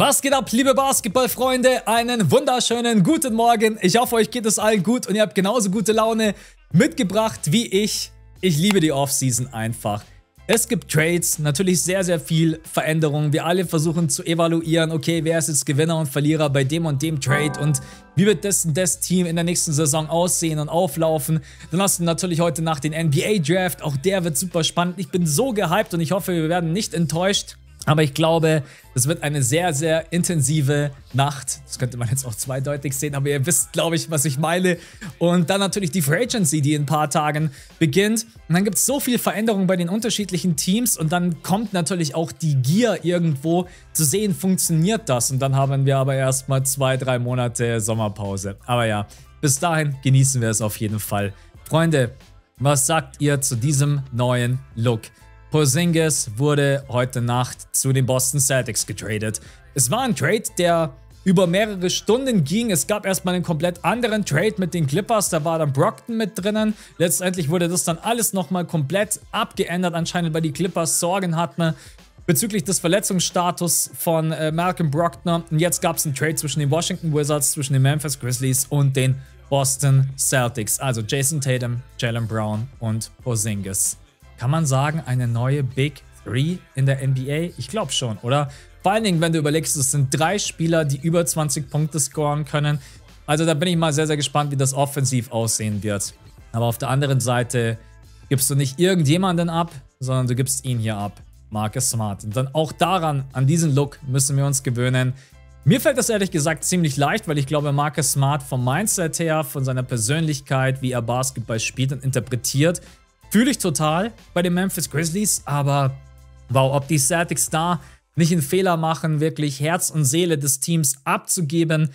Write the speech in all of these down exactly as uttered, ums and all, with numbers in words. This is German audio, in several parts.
Was geht ab, liebe Basketballfreunde? Einen wunderschönen guten Morgen. Ich hoffe, euch geht es allen gut und ihr habt genauso gute Laune mitgebracht wie ich. Ich liebe die Offseason einfach. Es gibt Trades, natürlich sehr, sehr viel Veränderungen. Wir alle versuchen zu evaluieren, okay, wer ist jetzt Gewinner und Verlierer bei dem und dem Trade und wie wird das und das Team in der nächsten Saison aussehen und auflaufen. Dann hast du natürlich heute Nacht den N B A-Draft, auch der wird super spannend. Ich bin so gehypt und ich hoffe, wir werden nicht enttäuscht. Aber ich glaube, es wird eine sehr, sehr intensive Nacht. Das könnte man jetzt auch zweideutig sehen, aber ihr wisst, glaube ich, was ich meine. Und dann natürlich die Free Agency, die in ein paar Tagen beginnt. Und dann gibt es so viel Veränderung bei den unterschiedlichen Teams und dann kommt natürlich auch die Gier irgendwo zu sehen, funktioniert das. Und dann haben wir aber erstmal zwei, drei Monate Sommerpause. Aber ja, bis dahin genießen wir es auf jeden Fall. Freunde, was sagt ihr zu diesem neuen Look? Porzingis wurde heute Nacht zu den Boston Celtics getradet. Es war ein Trade, der über mehrere Stunden ging. Es gab erstmal einen komplett anderen Trade mit den Clippers. Da war dann Brogdon mit drinnen. Letztendlich wurde das dann alles nochmal komplett abgeändert. Anscheinend, weil die Clippers Sorgen hatten bezüglich des Verletzungsstatus von äh, Malcolm Brogdon. Und jetzt gab es einen Trade zwischen den Washington Wizards, zwischen den Memphis Grizzlies und den Boston Celtics. Also Jason Tatum, Jaylen Brown und Porzingis. Kann man sagen, eine neue Big Three in der N B A? Ich glaube schon, oder? Vor allen Dingen, wenn du überlegst, es sind drei Spieler, die über zwanzig Punkte scoren können. Also da bin ich mal sehr, sehr gespannt, wie das offensiv aussehen wird. Aber auf der anderen Seite gibst du nicht irgendjemanden ab, sondern du gibst ihn hier ab. Marcus Smart. Und dann auch daran, an diesen Look müssen wir uns gewöhnen. Mir fällt das ehrlich gesagt ziemlich leicht, weil ich glaube, Marcus Smart vom Mindset her, von seiner Persönlichkeit, wie er Basketball spielt und interpretiert, fühle ich total bei den Memphis Grizzlies, aber wow, ob die Celtics da nicht einen Fehler machen, wirklich Herz und Seele des Teams abzugeben,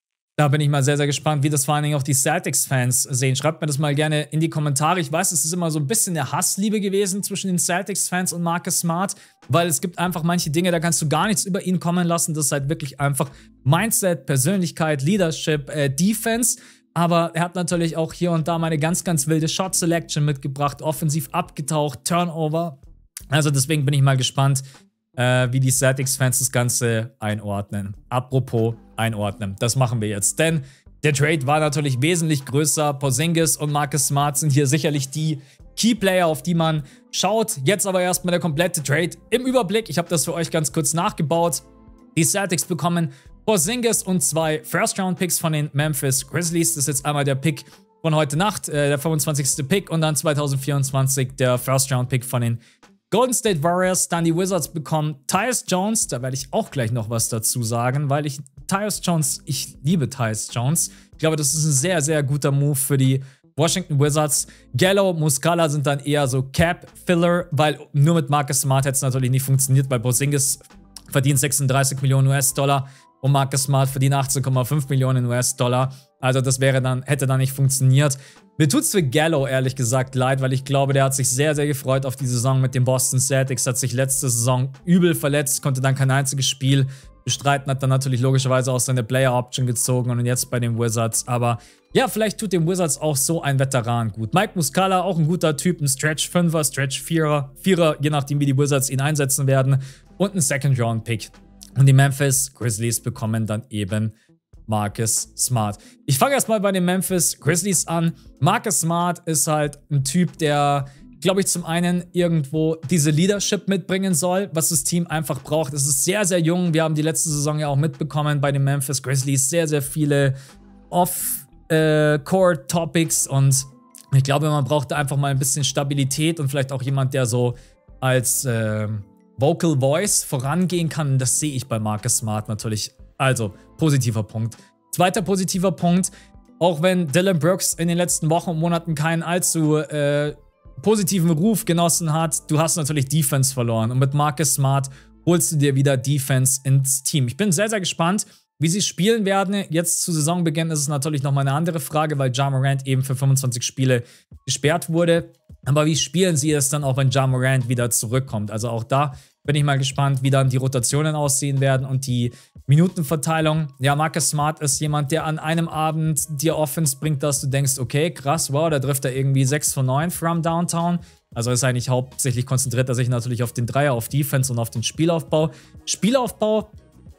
da bin ich mal sehr, sehr gespannt, wie das vor allen Dingen auch die Celtics-Fans sehen. Schreibt mir das mal gerne in die Kommentare. Ich weiß, es ist immer so ein bisschen eine Hassliebe gewesen zwischen den Celtics-Fans und Marcus Smart, weil es gibt einfach manche Dinge, da kannst du gar nichts über ihn kommen lassen. Das ist halt wirklich einfach Mindset, Persönlichkeit, Leadership, äh, Defense. Aber er hat natürlich auch hier und da mal eine ganz, ganz wilde Shot-Selection mitgebracht, offensiv abgetaucht, Turnover. Also deswegen bin ich mal gespannt, äh, wie die Celtics-Fans das Ganze einordnen. Apropos einordnen, das machen wir jetzt. Denn der Trade war natürlich wesentlich größer. Porzingis und Marcus Smart sind hier sicherlich die Key-Player, auf die man schaut. Jetzt aber erstmal der komplette Trade im Überblick. Ich habe das für euch ganz kurz nachgebaut. Die Celtics bekommen Porzingis und zwei First-Round-Picks von den Memphis Grizzlies. Das ist jetzt einmal der Pick von heute Nacht, äh, der fünfundzwanzigste Pick und dann zwanzig vierundzwanzig der First-Round-Pick von den Golden State Warriors. Dann die Wizards bekommen Tyus Jones, da werde ich auch gleich noch was dazu sagen, weil ich Tyus Jones, ich liebe Tyus Jones. Ich glaube, das ist ein sehr, sehr guter Move für die Washington Wizards. Gallo, Muscala sind dann eher so Cap-Filler, weil nur mit Marcus Smart hätte es natürlich nicht funktioniert, weil Porzingis verdient sechsunddreißig Millionen U S-Dollar. Und Marcus Smart verdient achtzehn Komma fünf Millionen U S-Dollar. Also das wäre dann, hätte dann nicht funktioniert. Mir tut es für Gallo ehrlich gesagt leid, weil ich glaube, der hat sich sehr, sehr gefreut auf die Saison mit den Boston Celtics. Hat sich letzte Saison übel verletzt, konnte dann kein einziges Spiel bestreiten, hat dann natürlich logischerweise auch seine Player-Option gezogen und jetzt bei den Wizards. Aber ja, vielleicht tut den Wizards auch so ein Veteran gut. Mike Muscala, auch ein guter Typ, ein Stretch-Fünfer, Stretch-Vierer, Vierer, je nachdem wie die Wizards ihn einsetzen werden. Und ein Second-Round-Pick. Und die Memphis Grizzlies bekommen dann eben Marcus Smart. Ich fange erstmal bei den Memphis Grizzlies an. Marcus Smart ist halt ein Typ, der, glaube ich, zum einen irgendwo diese Leadership mitbringen soll, was das Team einfach braucht. Es ist sehr, sehr jung. Wir haben die letzte Saison ja auch mitbekommen bei den Memphis Grizzlies. Sehr, sehr viele Off-Court-Topics und ich glaube, man braucht da einfach mal ein bisschen Stabilität und vielleicht auch jemand, der so als äh, Vocal Voice vorangehen kann. Das sehe ich bei Marcus Smart natürlich. Also, positiver Punkt. Zweiter positiver Punkt, auch wenn Dillon Brooks in den letzten Wochen und Monaten keinen allzu äh, positiven Ruf genossen hat, du hast natürlich Defense verloren. Und mit Marcus Smart holst du dir wieder Defense ins Team. Ich bin sehr, sehr gespannt, wie sie spielen werden. Jetzt zu Saisonbeginn ist es natürlich nochmal eine andere Frage, weil Ja Morant eben für fünfundzwanzig Spiele gesperrt wurde. Aber wie spielen sie es dann auch, wenn Ja Morant wieder zurückkommt? Also auch da bin ich mal gespannt, wie dann die Rotationen aussehen werden und die Minutenverteilung. Ja, Marcus Smart ist jemand, der an einem Abend dir Offense bringt, dass du denkst, okay, krass, wow, da trifft er irgendwie sechs von neun from Downtown. Also ist eigentlich hauptsächlich konzentriert er sich natürlich auf den Dreier, auf Defense und auf den Spielaufbau. Spielaufbau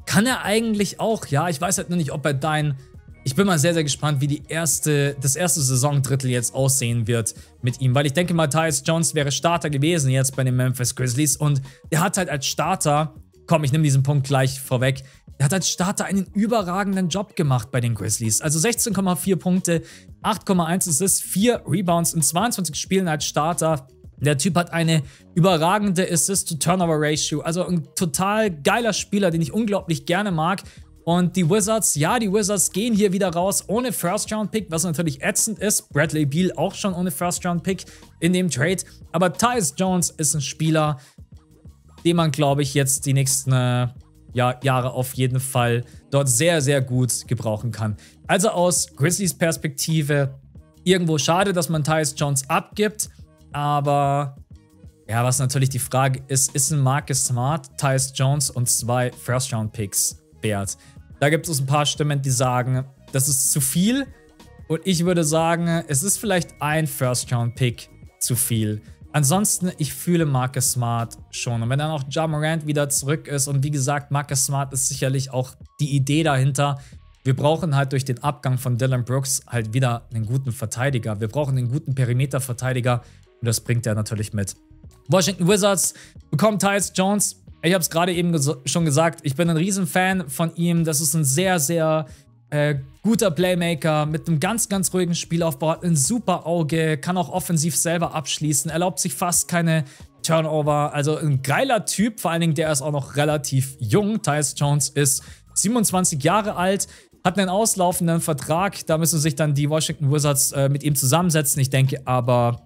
kann er eigentlich auch. Ja, ich weiß halt nur nicht, ob er dein... Ich bin mal sehr, sehr gespannt, wie die erste, das erste Saisondrittel jetzt aussehen wird mit ihm. Weil ich denke mal, Tyus Jones wäre Starter gewesen jetzt bei den Memphis Grizzlies. Und er hat halt als Starter, komm, ich nehme diesen Punkt gleich vorweg, er hat als Starter einen überragenden Job gemacht bei den Grizzlies. Also sechzehn Komma vier Punkte, acht Komma eins Assists, vier Rebounds in zweiundzwanzig Spielen als Starter. Der Typ hat eine überragende Assist-to-Turnover-Ratio. Also ein total geiler Spieler, den ich unglaublich gerne mag. Und die Wizards, ja, die Wizards gehen hier wieder raus ohne First-Round-Pick, was natürlich ätzend ist. Bradley Beal auch schon ohne First-Round-Pick in dem Trade. Aber Tyus Jones ist ein Spieler, den man, glaube ich, jetzt die nächsten äh, ja, Jahre auf jeden Fall dort sehr, sehr gut gebrauchen kann. Also aus Grizzlies Perspektive irgendwo schade, dass man Tyus Jones abgibt. Aber ja, was natürlich die Frage ist, ist ein Marcus Smart, Tyus Jones und zwei First-Round-Picks wert? Da gibt es ein paar Stimmen, die sagen, das ist zu viel. Und ich würde sagen, es ist vielleicht ein First-Round-Pick zu viel. Ansonsten, ich fühle Marcus Smart schon. Und wenn dann auch Ja Morant wieder zurück ist und wie gesagt, Marcus Smart ist sicherlich auch die Idee dahinter. Wir brauchen halt durch den Abgang von Dillon Brooks halt wieder einen guten Verteidiger. Wir brauchen einen guten Perimeter-Verteidiger und das bringt er natürlich mit. Washington Wizards bekommen Tyus Jones. Ich habe es gerade eben ges schon gesagt, ich bin ein Riesenfan von ihm. Das ist ein sehr, sehr äh, guter Playmaker mit einem ganz, ganz ruhigen Spielaufbau, hat ein super Auge, kann auch offensiv selber abschließen, erlaubt sich fast keine Turnover. Also ein geiler Typ, vor allen Dingen, der ist auch noch relativ jung. Tyus Jones ist siebenundzwanzig Jahre alt, hat einen auslaufenden Vertrag. Da müssen sich dann die Washington Wizards äh, mit ihm zusammensetzen. Ich denke aber...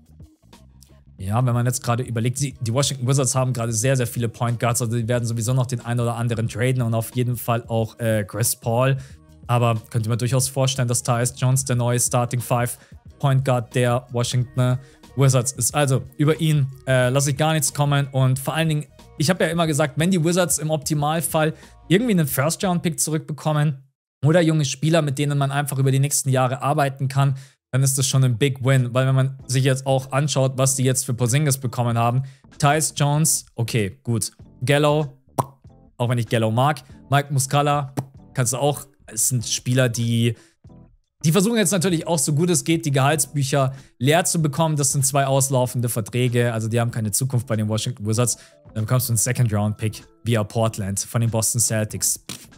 Ja, wenn man jetzt gerade überlegt, die, die Washington Wizards haben gerade sehr, sehr viele Point Guards, also die werden sowieso noch den einen oder anderen traden und auf jeden Fall auch äh, Chris Paul. Aber könnte man durchaus vorstellen, dass Tyus Jones der neue Starting Five Point Guard der Washington Wizards ist. Also über ihn äh, lasse ich gar nichts kommen und vor allen Dingen, ich habe ja immer gesagt, wenn die Wizards im Optimalfall irgendwie einen First-Round-Pick zurückbekommen oder junge Spieler, mit denen man einfach über die nächsten Jahre arbeiten kann, dann ist das schon ein Big Win, weil wenn man sich jetzt auch anschaut, was die jetzt für Porzingis bekommen haben, Tyus Jones, okay, gut, Gallo, auch wenn ich Gallo mag, Mike Muscala, kannst du auch, es sind Spieler, die, die versuchen jetzt natürlich auch so gut es geht, die Gehaltsbücher leer zu bekommen, das sind zwei auslaufende Verträge, also die haben keine Zukunft bei den Washington Wizards, dann bekommst du einen Second-Round-Pick via Portland von den Boston Celtics.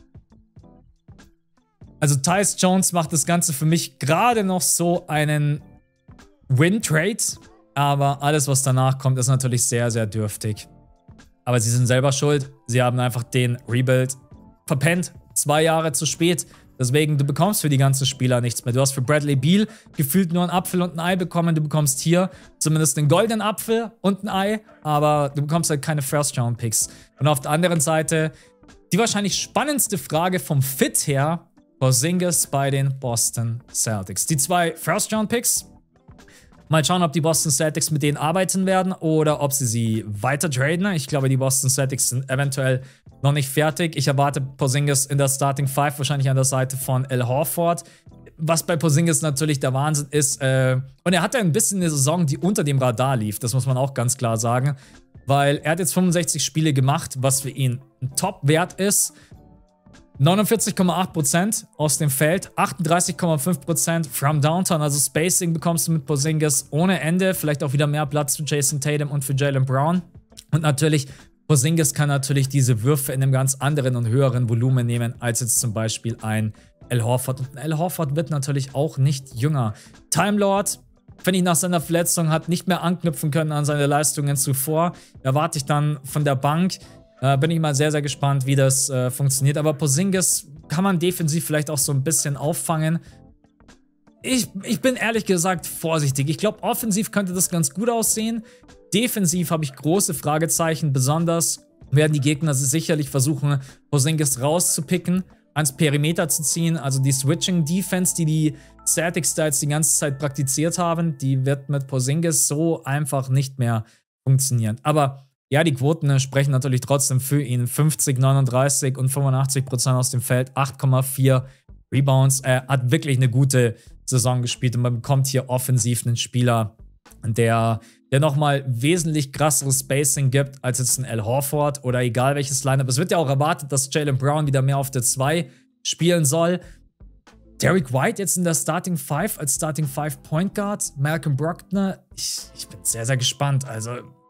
Also Tyus Jones macht das Ganze für mich gerade noch so einen Win-Trade. Aber alles, was danach kommt, ist natürlich sehr, sehr dürftig. Aber sie sind selber schuld. Sie haben einfach den Rebuild verpennt. Zwei Jahre zu spät. Deswegen, du bekommst für die ganzen Spieler nichts mehr. Du hast für Bradley Beal gefühlt nur einen Apfel und ein Ei bekommen. Du bekommst hier zumindest einen goldenen Apfel und ein Ei. Aber du bekommst halt keine First-Round-Picks. Und auf der anderen Seite, die wahrscheinlich spannendste Frage vom Fit her, Porzingis bei den Boston Celtics. Die zwei First-Round-Picks. Mal schauen, ob die Boston Celtics mit denen arbeiten werden oder ob sie sie weiter traden. Ich glaube, die Boston Celtics sind eventuell noch nicht fertig. Ich erwarte Porzingis in der Starting Five, wahrscheinlich an der Seite von Al Horford. Was bei Porzingis natürlich der Wahnsinn ist. Äh, und er hatte ein bisschen eine Saison, die unter dem Radar lief. Das muss man auch ganz klar sagen. Weil er hat jetzt fünfundsechzig Spiele gemacht, was für ihn ein Top-Wert ist. neunundvierzig Komma acht Prozent aus dem Feld, achtunddreißig Komma fünf Prozent from Downtown, also Spacing bekommst du mit Porzingis ohne Ende, vielleicht auch wieder mehr Platz für Jason Tatum und für Jaylen Brown. Und natürlich, Porzingis kann natürlich diese Würfe in einem ganz anderen und höheren Volumen nehmen, als jetzt zum Beispiel ein Al Horford. Und Al Horford wird natürlich auch nicht jünger. Time Lord, finde ich, nach seiner Verletzung hat nicht mehr anknüpfen können an seine Leistungen zuvor. Erwarte ich dann von der Bank. Äh, bin ich mal sehr, sehr gespannt, wie das äh, funktioniert. Aber Porzingis kann man defensiv vielleicht auch so ein bisschen auffangen. Ich, ich bin ehrlich gesagt vorsichtig. Ich glaube, offensiv könnte das ganz gut aussehen. Defensiv habe ich große Fragezeichen. Besonders werden die Gegner sicherlich versuchen, Porzingis rauszupicken, ans Perimeter zu ziehen. Also die Switching-Defense, die die Celtics da jetzt die ganze Zeit praktiziert haben, die wird mit Porzingis so einfach nicht mehr funktionieren. Aber ja, die Quoten sprechen natürlich trotzdem für ihn. fünfzig, neununddreißig und fünfundachtzig Prozent aus dem Feld, acht Komma vier Rebounds. Er hat wirklich eine gute Saison gespielt und man bekommt hier offensiv einen Spieler, der der nochmal wesentlich krasseres Spacing gibt als jetzt ein Al Horford oder egal welches Lineup. Es wird ja auch erwartet, dass Jaylen Brown wieder mehr auf der zwei spielen soll. Derrick White jetzt in der Starting Five als Starting Five Point Guard. Malcolm Brogdon. Ich, ich bin sehr, sehr gespannt. Also,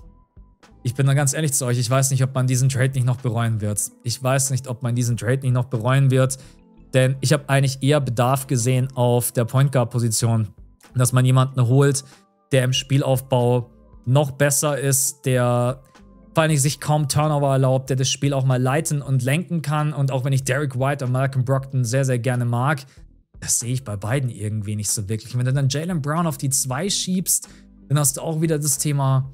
ich bin da ganz ehrlich zu euch. Ich weiß nicht, ob man diesen Trade nicht noch bereuen wird. Ich weiß nicht, ob man diesen Trade nicht noch bereuen wird. Denn ich habe eigentlich eher Bedarf gesehen auf der Point Guard Position. Dass man jemanden holt, der im Spielaufbau noch besser ist, der vor allem sich kaum Turnover erlaubt, der das Spiel auch mal leiten und lenken kann. Und auch wenn ich Derrick White und Malcolm Brogdon sehr, sehr gerne mag, das sehe ich bei beiden irgendwie nicht so wirklich. Wenn du dann Jaylen Brown auf die zwei schiebst, dann hast du auch wieder das Thema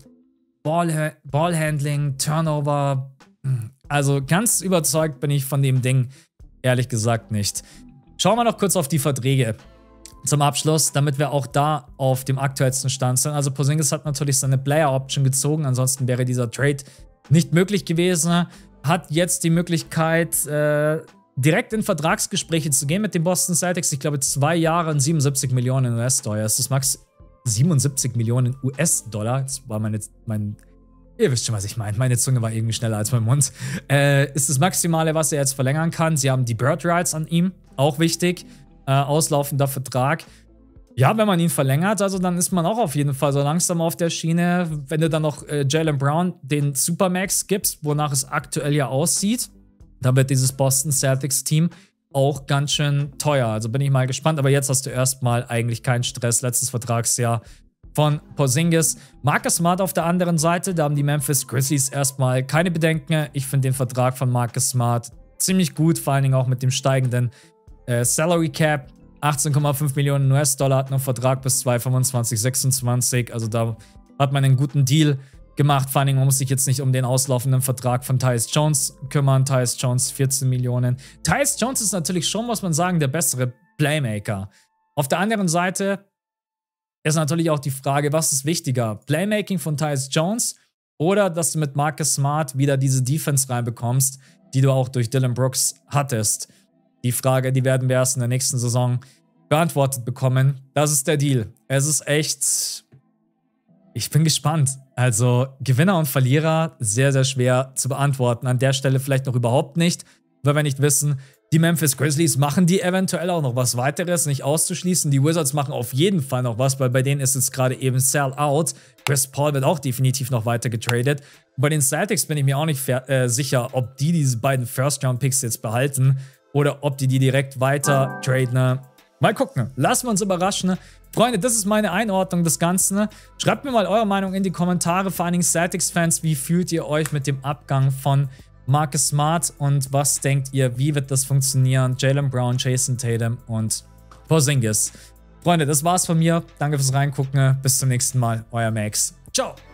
Ball, Ballhandling, Turnover. Also ganz überzeugt bin ich von dem Ding, ehrlich gesagt nicht. Schauen wir noch kurz auf die Verträge zum Abschluss, damit wir auch da auf dem aktuellsten Stand sind. Also Porzingis hat natürlich seine Player Option gezogen, ansonsten wäre dieser Trade nicht möglich gewesen. Hat jetzt die Möglichkeit, äh, direkt in Vertragsgespräche zu gehen mit den Boston Celtics. Ich glaube, zwei Jahre und siebenundsiebzig Millionen U S-Dollar. Das ist max siebenundsiebzig Millionen U S-Dollar. Das war meine, mein, ihr wisst schon, was ich meine. Meine Zunge war irgendwie schneller als mein Mund. Äh, ist das Maximale, was er jetzt verlängern kann. Sie haben die Bird Rights an ihm, auch wichtig. Äh, auslaufender Vertrag. Ja, wenn man ihn verlängert, also dann ist man auch auf jeden Fall so langsam auf der Schiene. Wenn du dann noch äh, Jaylen Brown den Supermax gibst, wonach es aktuell ja aussieht, dann wird dieses Boston Celtics Team auch ganz schön teuer. Also bin ich mal gespannt. Aber jetzt hast du erstmal eigentlich keinen Stress. Letztes Vertragsjahr von Porzingis. Marcus Smart auf der anderen Seite. Da haben die Memphis Grizzlies erstmal keine Bedenken. Ich finde den Vertrag von Marcus Smart ziemlich gut. Vor allen Dingen auch mit dem steigenden äh, Salary Cap. achtzehn Komma fünf Millionen U S-Dollar hat noch Vertrag bis zweitausendfünfundzwanzig, sechsundzwanzig. Also da hat man einen guten Deal gemacht. Vor allem, man muss sich jetzt nicht um den auslaufenden Vertrag von Tyus Jones kümmern. Tyus Jones vierzehn Millionen. Tyus Jones ist natürlich schon, muss man sagen, der bessere Playmaker. Auf der anderen Seite ist natürlich auch die Frage, was ist wichtiger? Playmaking von Tyus Jones oder dass du mit Marcus Smart wieder diese Defense reinbekommst, die du auch durch Dillon Brooks hattest? Die Frage, die werden wir erst in der nächsten Saison beantwortet bekommen. Das ist der Deal. Es ist echt... Ich bin gespannt. Also Gewinner und Verlierer sehr, sehr schwer zu beantworten. An der Stelle vielleicht noch überhaupt nicht, weil wir nicht wissen, die Memphis Grizzlies machen die eventuell auch noch was weiteres, nicht auszuschließen. Die Wizards machen auf jeden Fall noch was, weil bei denen ist jetzt gerade eben Sell Out. Chris Paul wird auch definitiv noch weiter getradet. Und bei den Celtics bin ich mir auch nicht äh, sicher, ob die diese beiden First-Round-Picks jetzt behalten oder ob die die direkt weiter traden. Mal gucken. Lassen wir uns überraschen. Freunde, das ist meine Einordnung des Ganzen. Schreibt mir mal eure Meinung in die Kommentare, vor allen Dingen Celtics-Fans. Wie fühlt ihr euch mit dem Abgang von Marcus Smart und was denkt ihr, wie wird das funktionieren? Jaylen Brown, Jason Tatum und Porzingis. Freunde, das war's von mir. Danke fürs Reingucken. Bis zum nächsten Mal. Euer Max. Ciao.